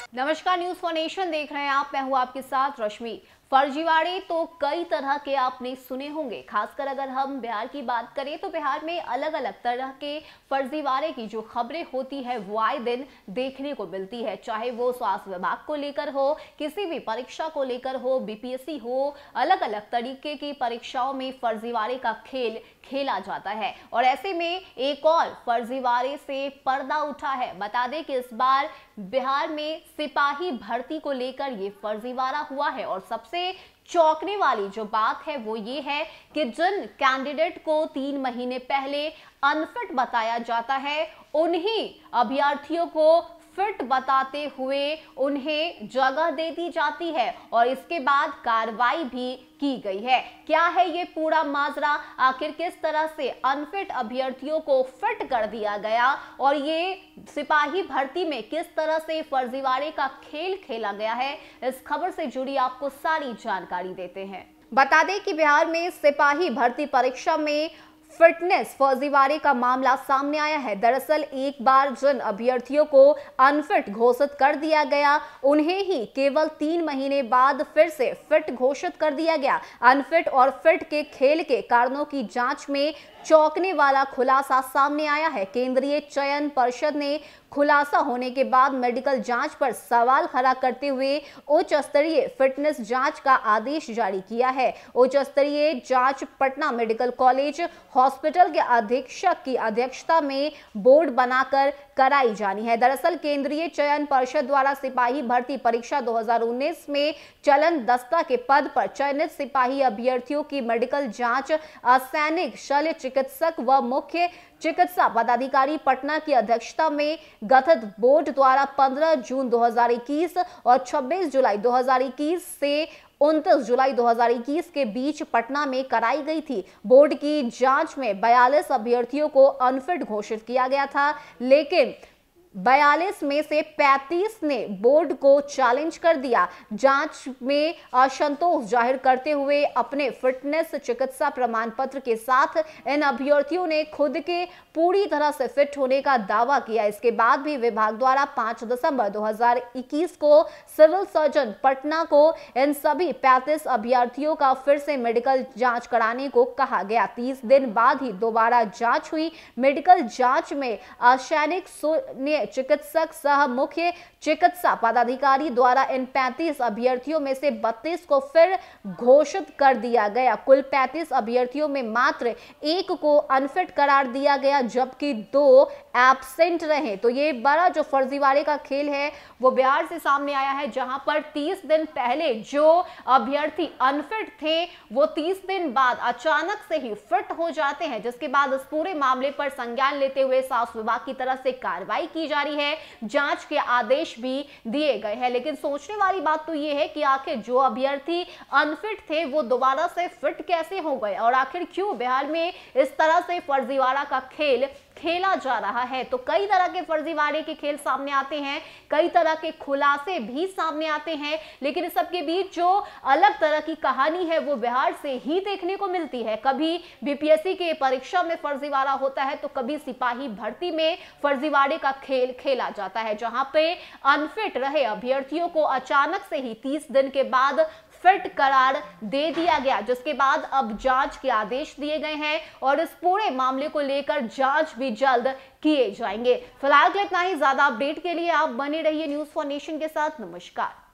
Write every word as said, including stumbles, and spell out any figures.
नमस्कार, news for nation देख रहे हैं आप। मैं हूं आपके साथ रश्मि। फर्जीवाड़े तो कई तरह के आपने सुने होंगे। खासकर अगर हम बिहार की बात करें तो बिहार में अलग अलग तरह के फर्जीवाड़े की जो खबरें होती है वो आए दिन देखने को मिलती है। चाहे वो स्वास्थ्य विभाग को लेकर हो, किसी भी परीक्षा को लेकर हो, बीपीएससी हो, अलग अलग तरीके की परीक्षाओं में फर्जीवाड़े का खेल खेला जाता है। और ऐसे में एक और फर्जीवाड़े से पर्दा उठा है। बता दें कि इस बार बिहार में सिपाही भर्ती को लेकर ये फर्जीवाड़ा हुआ है। और सबसे चौंकने वाली जो बात है वो ये है कि जिन कैंडिडेट को तीन महीने पहले अनफिट बताया जाता है, उन्हीं अभ्यर्थियों को फिट बताते हुए उन्हें जगह दे दी जाती है और इसके बाद कार्रवाई भी की गई है। क्या है ये पूरा माजरा? आखिर किस तरह से अनफिट अभ्यर्थियों को फिट कर दिया गया और ये सिपाही भर्ती में किस तरह से फर्जीवाड़े का खेल खेला गया है, इस खबर से जुड़ी आपको सारी जानकारी देते हैं। बता दें कि बिहार में सिपाही भर्ती परीक्षा में फिटनेस फर्जीवाड़े का मामला सामने आया है। दरअसल एक बार जिन अभ्यर्थियों को अनफिट घोषित कर दिया गया, उन्हें ही केवल तीन महीने बाद फिर से फिट घोषित कर दिया गया। अनफिट और फिट के खेल के कारणों की जांच में चौंकने वाला खुलासा सामने आया है। केंद्रीय चयन पर्षद ने खुलासा होने के बाद मेडिकल जांच पर सवाल खड़ा करते हुए उच्च स्तरीय फिटनेस जांच का आदेश जारी किया है। उच्च स्तरीय जांच पटना मेडिकल कॉलेज हॉस्पिटल के अधीक्षक की अध्यक्षता में बोर्ड बनाकर कराई जानी है। दरअसल केंद्रीय चयन पर्षद द्वारा सिपाही भर्ती परीक्षा दो हज़ार उन्नीस में चलन दस्ता के पद पर चयनित सिपाही अभ्यर्थियों की मेडिकल जांच असैनिक शल्य चिकित्सक व मुख्य चिकित्सा पदाधिकारी पटना की अध्यक्षता में गठित बोर्ड द्वारा पंद्रह जून दो हज़ार इक्कीस और छब्बीस जुलाई दो हज़ार इक्कीस से उनतीस जुलाई दो हज़ार इक्कीस के बीच पटना में कराई गई थी। बोर्ड की जांच में बयालीस अभ्यर्थियों को अनफिट घोषित किया गया था, लेकिन बयालीस में से पैंतीस ने बोर्ड को चैलेंज कर दिया। जांच में असंतोष जाहिर करते हुए अपने फिटनेस चिकित्सा प्रमाण पत्र के साथ इन अभ्यर्थियों ने खुद के पूरी तरह से फिट होने का दावा किया। इसके बाद भी विभाग द्वारा पाँच दिसंबर दो हज़ार इक्कीस को सिविल सर्जन पटना को इन सभी पैंतीस अभ्यर्थियों का फिर से मेडिकल जांच कराने को कहा गया। तीस दिन बाद ही दोबारा जांच हुई। मेडिकल जांच में असैनिक चिकित्सक सह मुख्य चिकित्सा पदाधिकारी द्वारा इन पैंतीस अभ्यर्थियों में से बत्तीस को फिर घोषित कर दिया गया। कुल पैंतीस अभ्यर्थियों में मात्र एक को अनफिट करार दिया गया, जबकि दो एब्सेंट रहे। तो ये बड़ा जो फर्जीवाड़े का खेल है वो बिहार से सामने आया है, जहां पर तीस दिन पहले जो अभ्यर्थी अनफिट थे वो तीस दिन बाद अचानक से ही फिट हो जाते हैं, जिसके बाद इस पूरे मामले पर संज्ञान लेते हुए स्वास्थ्य विभाग की तरफ से कार्रवाई की जारी है। जांच के आदेश भी दिए गए हैं। लेकिन सोचने वाली बात तो ये है कि आखिर जो अभ्यर्थी अनफिट थे वो दोबारा से फिट कैसे हो गए और आखिर क्यों बिहार में इस तरह से फर्जीवाड़ा का खेल खेला जा रहा है। तो कई तरह के फर्जीवाड़े के खेल सामने आते हैं, कई तरह के खुलासे भी सामने आते हैं, लेकिन इस सब के बीच जो अलग तरह की कहानी है वो बिहार से ही देखने को मिलती है। कभी बीपीएससी के परीक्षा में फर्जीवाड़ा होता है तो कभी सिपाही भर्ती में फर्जीवाड़े का खेल खेला जाता है, जहां पे अनफिट रहे अभ्यर्थियों को अचानक से ही तीस दिन के बाद फिट करार दे दिया गया, जिसके बाद अब जांच के आदेश दिए गए हैं और इस पूरे मामले को लेकर जांच भी जल्द किए जाएंगे। फिलहाल इतना ही। ज्यादा अपडेट के लिए आप बने रहिए न्यूज फॉर नेशन के साथ। नमस्कार।